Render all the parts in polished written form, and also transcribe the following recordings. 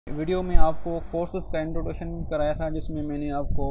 Video में आपको courses का इंट्रोडक्शन कराया था, जिसमें मैंने आपको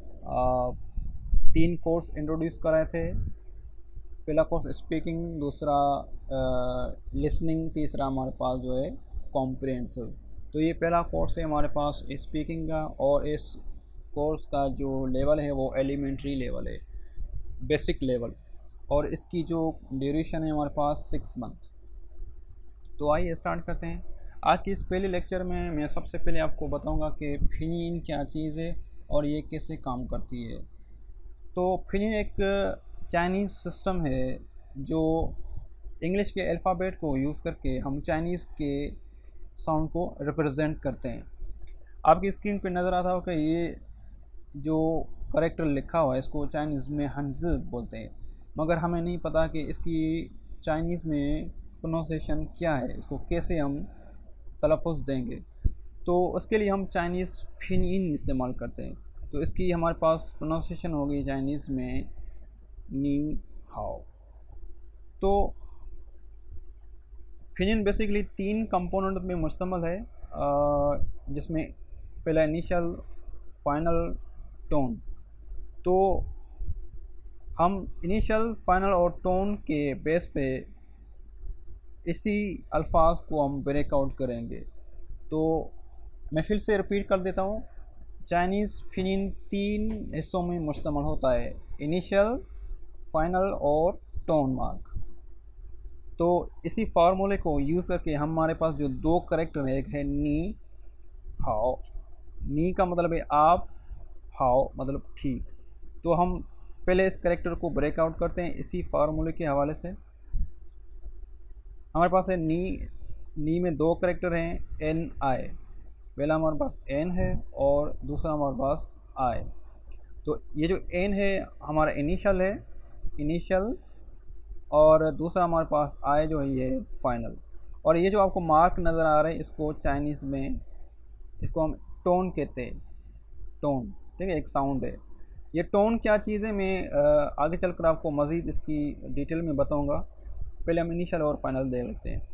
3 कोर्स इंट्रोड्यूस कराए थे। पहला कोर्स स्पीकिंग, दूसरा लिसनिंग, तीसरा हमारे पास जो है कॉम्प्रिहेंसिव। तो ये पहला कोर्स है हमारे पास स्पीकिंग का, और इस कोर्स का जो लेवल है वो एलिमेंट्री लेवल है, बेसिक लेवल, और इसकी जो ड्यूरेशन है हमारे पास 6 मंथ। तो आइए स्टार्ट करते हैं। आज की इस पहले लेक्चर में मैं सबसे पहले आपको बताऊंगा कि फिनिन क्या चीज़ है और ये कैसे काम करती है। तो फिनिन एक चाइनीज़ सिस्टम है जो इंग्लिश के अल्फ़ाबेट को यूज़ करके हम चाइनीज़ के साउंड को रिप्रेजेंट करते हैं। आपकी स्क्रीन पे नज़र आता होगा कि ये जो करेक्टर लिखा हुआ है इसको चाइनीज़ में हंज़ बोलते हैं, मगर हमें नहीं पता कि इसकी चाइनीज़ में प्रोनाउंसिएशन क्या है, इसको कैसे हम तलफ़ुज़ देंगे। तो उसके लिए हम चाइनीज़ फिनिन इस्तेमाल करते हैं। तो इसकी हमारे पास प्रोनाउंसिएशन होगी चाइनीज़ में नी हाओ। तो फिनिन बेसिकली 3 कंपोनेंट में मुश्तमिल है, जिसमें पहला इनिशियल, फाइनल, टोन। तो हम इनिशियल, फाइनल और टोन के बेस पे इसी अल्फाज को हम ब्रेकआउट करेंगे। तो मैं फिर से रिपीट कर देता हूँ। चाइनीज़ फिनिन 3 हिस्सों में मुश्तमिल होता है, इनिशियल, फाइनल और टोन मार्क। तो इसी फार्मूले को यूज़ करके हमारे पास जो 2 करेक्टर है, एक है नी हाओ। नी का मतलब है आप, हाओ मतलब ठीक। तो हम पहले इस करेक्टर को ब्रेकआउट करते हैं इसी फार्मूले के हवाले से। हमारे पास है नी में 2 करेक्टर हैं, एन आई। पहला हमारे पास एन है और दूसरा हमारे पास आई। तो ये जो एन है हमारा इनिशियल है, इनिशियल्स, और दूसरा हमारे पास आई जो है ये फाइनल। और ये जो आपको मार्क नज़र आ रहा है इसको चाइनीज़ में इसको हम टोन कहते हैं, टोन, ठीक है, एक साउंड है। ये टोन क्या चीज़ है मैं आगे चलकर आपको मज़ीद इसकी डिटेल में बताऊंगा। पहले हम इनिशियल और फाइनल देख लेते हैं।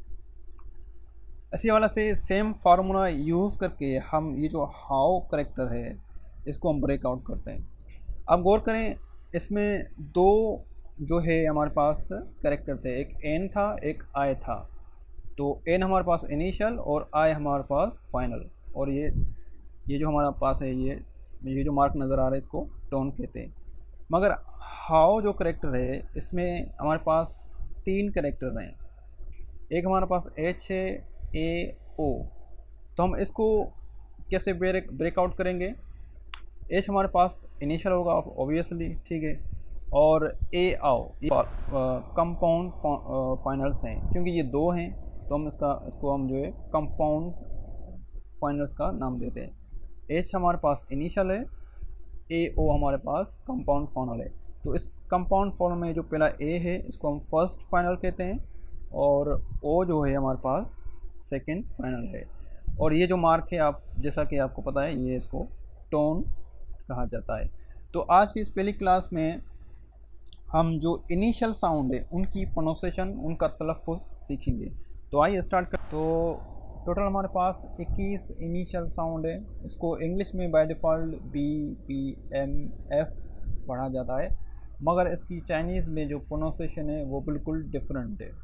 इसी वाला से सेम फार्मूला यूज़ करके हम ये जो हाउ करेक्टर है इसको हम ब्रेकआउट करते हैं। अब गौर करें, इसमें 2 जो है हमारे पास करेक्टर थे, एक एन था एक आई था। तो एन हमारे पास इनिशियल और आई हमारे पास फाइनल। और ये जो हमारे पास है ये जो मार्क नज़र आ रहा है इसको टोन कहते हैं। मगर हाउ जो करेक्टर है इसमें हमारे पास 3 करेक्टर हैं। एक हमारे पास एच है, ए ओ। तो हम इसको कैसे ब्रेकआउट करेंगे। एच हमारे पास इनिशियल होगा ऑब्वियसली, ठीक है, और ए आओ ये कंपाउंड फाइनल्स हैं, क्योंकि ये 2 हैं तो हम इसको हम जो है कंपाउंड फाइनल्स का नाम देते हैं। एच हमारे पास इनिशियल है, ए ओ हमारे पास कंपाउंड फाइनल है। तो इस कंपाउंड फाइनल में जो पहला ए है इसको हम फर्स्ट फाइनल कहते हैं, और ओ जो है हमारे पास सेकंड फाइनल है। और ये जो मार्क है आप जैसा कि आपको पता है ये इसको टोन कहा जाता है। तो आज की इस पहली क्लास में हम जो इनिशियल साउंड है उनकी प्रोनाउंसिएशन, उनका तलफ़ुज़ सीखेंगे। तो आइए स्टार्ट कर। तो टोटल हमारे पास 21 इनिशियल साउंड है। इसको इंग्लिश में by default B, P, M, F पढ़ा जाता है, मगर इसकी चाइनीज़ में जो प्रोनाउंसिएशन है वो बिल्कुल डिफरेंट है।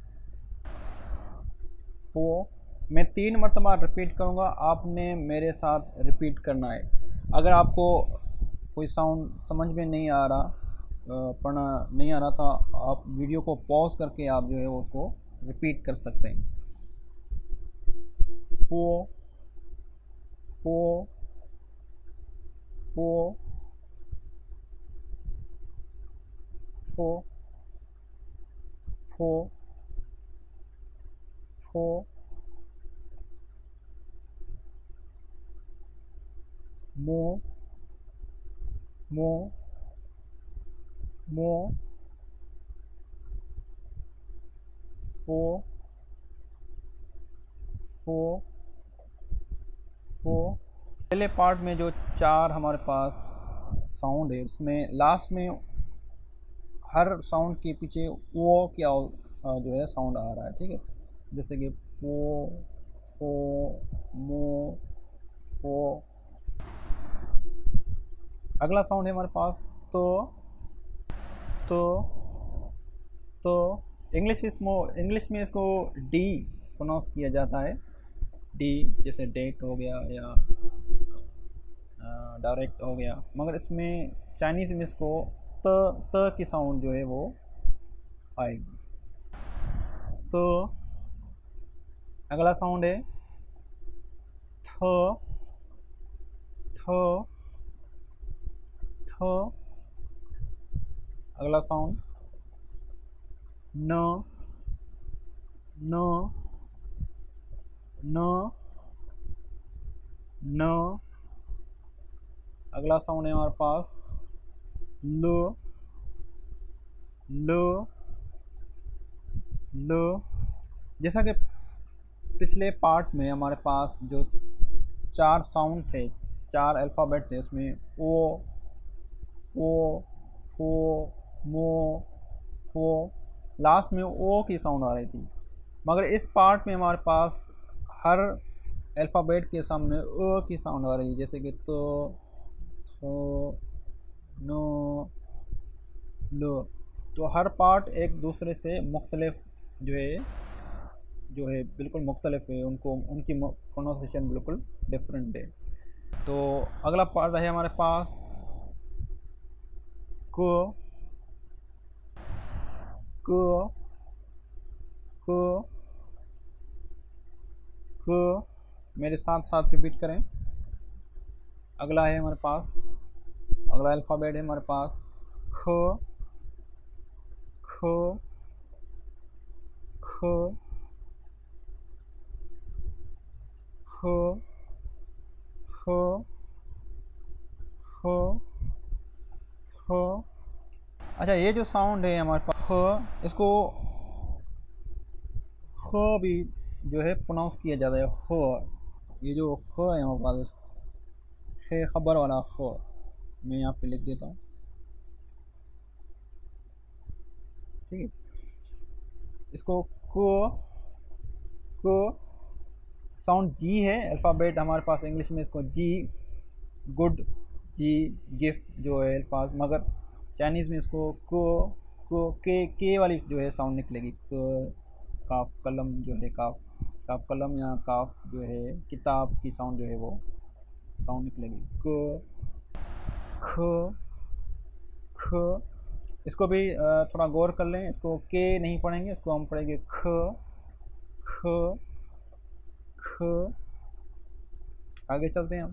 तो मैं 3 मरतबा रिपीट करूँगा, आपने मेरे साथ रिपीट करना है। अगर आपको कोई साउंड समझ में नहीं आ रहा, पढ़ना नहीं आ रहा, तो आप वीडियो को पॉज करके आप जो है उसको रिपीट कर सकते हैं। पो पो पो फो फो फो मो मो मो फो फो फो। पहले पार्ट में जो 4 हमारे पास साउंड है उसमें लास्ट में हर साउंड के पीछे वो जो है साउंड आ रहा है, ठीक है, जैसे कि पो, फो, मो, फो। अगला साउंड है हमारे पास तो। तो इंग्लिश में इसको डी प्रोनाउंस किया जाता है, डी, जैसे डेट हो गया या डायरेक्ट हो गया, मगर इसमें चाइनीज़ में इसको त की साउंड जो है वो आएगी। तो अगला साउंड है थ, थ, थ। अगला साउंड न, न, न, न। अगला साउंड है हमारे पास ल, ल, ल। जैसा कि पिछले पार्ट में हमारे पास जो 4 साउंड थे, 4 अल्फ़ाबेट थे, उसमें ओ, फो, मो, फो, लास्ट में ओ की साउंड आ रही थी। मगर इस पार्ट में हमारे पास हर अल्फ़ाबेट के सामने अ की साउंड आ रही है, जैसे कि तो, थो, नो, लो। तो हर पार्ट एक दूसरे से मुख्तलिफ जो है बिल्कुल मुख्तलिफ है, उनकी प्रोनाउंसिएशन बिल्कुल डिफरेंट है। तो अगला पार्ट है हमारे पास को, को, को, को। मेरे साथ साथ रिपीट करें। अगला है हमारे पास, अगला अल्फ़ाबेट है हमारे पास ख, ख, ख, ख, ख, ख, ख। अच्छा, ये जो साउंड है हमारे पास ख, इसको ख भी जो है प्रोनाउंस किया जाता है ख। ये जो ख है हमारे पास, खे खबर वाला ख, मैं यहाँ पे लिख देता हूँ, ठीक है। इसको को साउंड जी है, अल्फ़ाबेट हमारे पास इंग्लिश में इसको जी, गुड, जी, गिफ्ट जो है अल्फाज, मगर चाइनीज़ में इसको को के वाली जो है साउंड निकलेगी। काफ कलम जो है, काफ कलम या काफ जो है किताब की साउंड जो है वो साउंड निकलेगी ख, ख। इसको भी थोड़ा गौर कर लें, इसको के नहीं पढ़ेंगे, इसको हम पढ़ेंगे ख, ख, ख। आगे चलते हैं हम।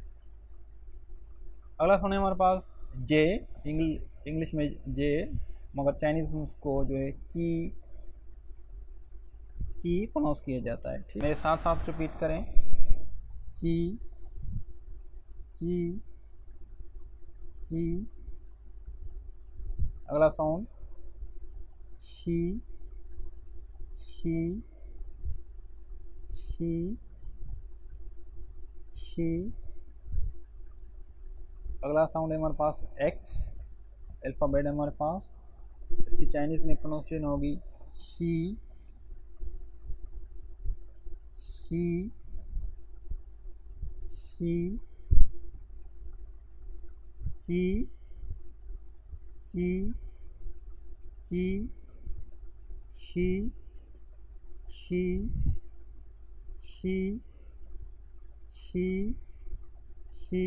अगला साउंड है हमारे पास जे, इंग्लिश में जे, मगर चाइनीज़ में उसको जो है ची प्रोनाउंस किया जाता है, ठीक। मेरे साथ साथ रिपीट करें। ची, ची, ची। अगला साउंड छी, छी, छी, छी। अगला साउंड है हमारे पास एक्स, अल्फ़ाबेट है हमारे पास, इसकी चाइनीज़ में प्रोनाउंसिएशन होगी शी, शी, शी, ची, ची, ची, छी, छी, शी, शी, शी।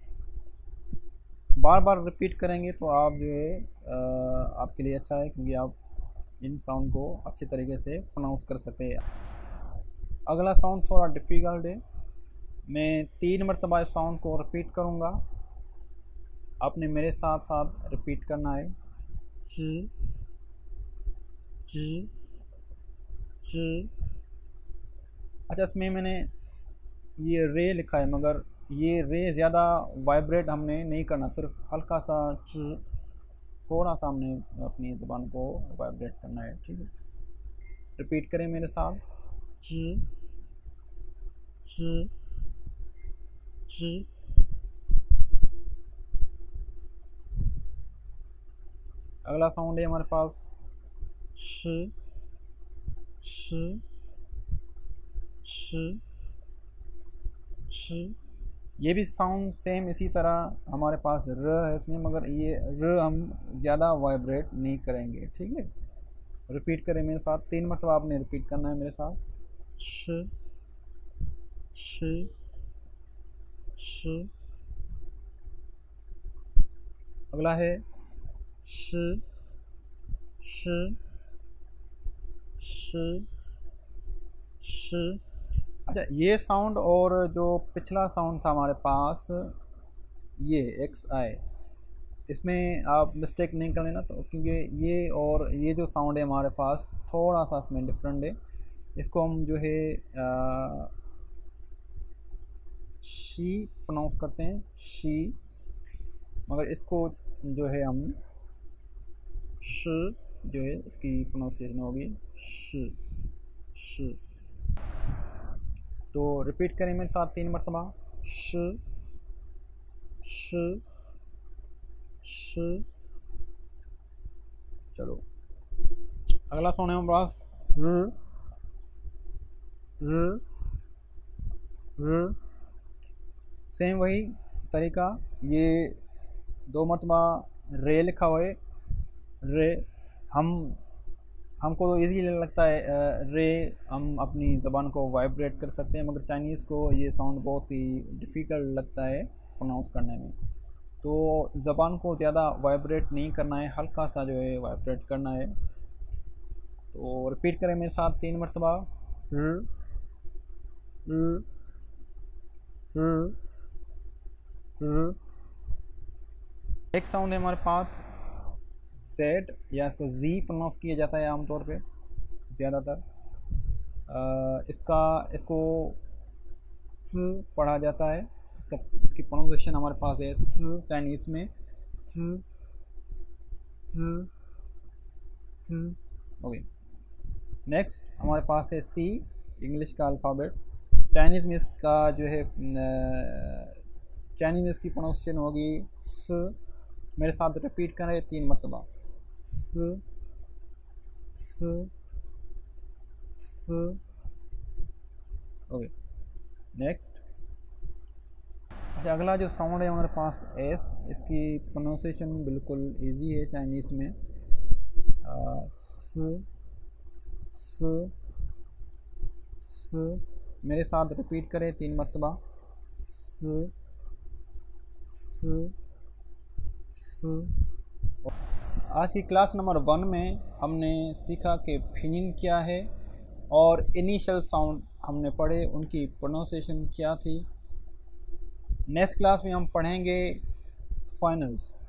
बार बार रिपीट करेंगे तो आप जो है आपके लिए अच्छा है, क्योंकि आप इन साउंड को अच्छे तरीके से प्रोनाउंस कर सकते हैं। अगला साउंड थोड़ा डिफ़िकल्ट है, मैं 3 मरतबा इस साउंड को रिपीट करूँगा, आपने मेरे साथ साथ रिपीट करना है। च, च, च। अच्छा, इसमें मैंने ये रे लिखा है, मगर ये रे ज़्यादा वाइब्रेट हमने नहीं करना, सिर्फ हल्का सा च, थोड़ा सा हमने अपनी ज़ुबान को वाइब्रेट करना है, ठीक है। रिपीट करें मेरे साथ। च, च, च। अगला साउंड है हमारे पास श, श, श। श। ये भी साउंड सेम इसी तरह हमारे पास र है इसमें, मगर ये र हम ज़्यादा वाइब्रेट नहीं करेंगे। ठीक है, रिपीट करें मेरे साथ, 3 मरतबा आपने रिपीट करना है मेरे साथ। श श श। अगला है श श श श। अच्छा, ये साउंड और जो पिछला साउंड था हमारे पास ये एक्स आई, इसमें आप मिस्टेक नहीं कर लेना, तो क्योंकि ये और ये जो साउंड है हमारे पास थोड़ा सा इसमें डिफरेंट है। इसको हम जो है शी प्रोनाउंस करते हैं, शी, मगर इसको जो है हम श जो है इसकी प्रोनाउंसिएशन होगी श श। तो रिपीट करें मेरे साथ 3 मरतबा, श श श। चलो अगला साउंड है हमारे पास र र र। सेम वही तरीका, ये 2 मरतबा रे लिखा हुआ है, रे। हमको तो ईजी लगता है रे, हम अपनी ज़बान को वाइब्रेट कर सकते हैं, मगर चाइनीज़ को ये साउंड बहुत ही डिफ़िकल्ट लगता है प्रोनाउंस करने में। तो ज़बान को ज़्यादा वाइब्रेट नहीं करना है, हल्का सा जो है वाइब्रेट करना है। तो रिपीट करें मेरे साथ 3 मरतबा, र र र र। एक साउंड है हमारे पास जेड, या इसको जी प्रोनाउंस किया जाता है आमतौर पे ज़्यादातर। इसको ज पढ़ा जाता है, इसकी प्रोनाउंसिएशन हमारे पास है ज चाइनीज़ में, ज ज ज। ओके, नेक्स्ट हमारे पास है सी, इंग्लिश का अल्फ़ाबेट। चाइनीज़ में इसका जो है चाइनीज़ में इसकी प्रोनाउंसिएशन होगी स। मेरे साथ रिपीट करें 3 मरतबा, स स स। Okay, next. अच्छा, अगला जो साउंड है हमारे पास एस, इसकी प्रोनाउंसिएशन बिल्कुल इजी है चाइनीज़ में, स स स। मेरे साथ रिपीट करें 3 मरतबा, स स स। आज की क्लास नंबर 1 में हमने सीखा कि फिनिन क्या है और इनिशियल साउंड हमने पढ़े, उनकी प्रोनाउंसिएशन क्या थी। नेक्स्ट क्लास में हम पढ़ेंगे फाइनल्स।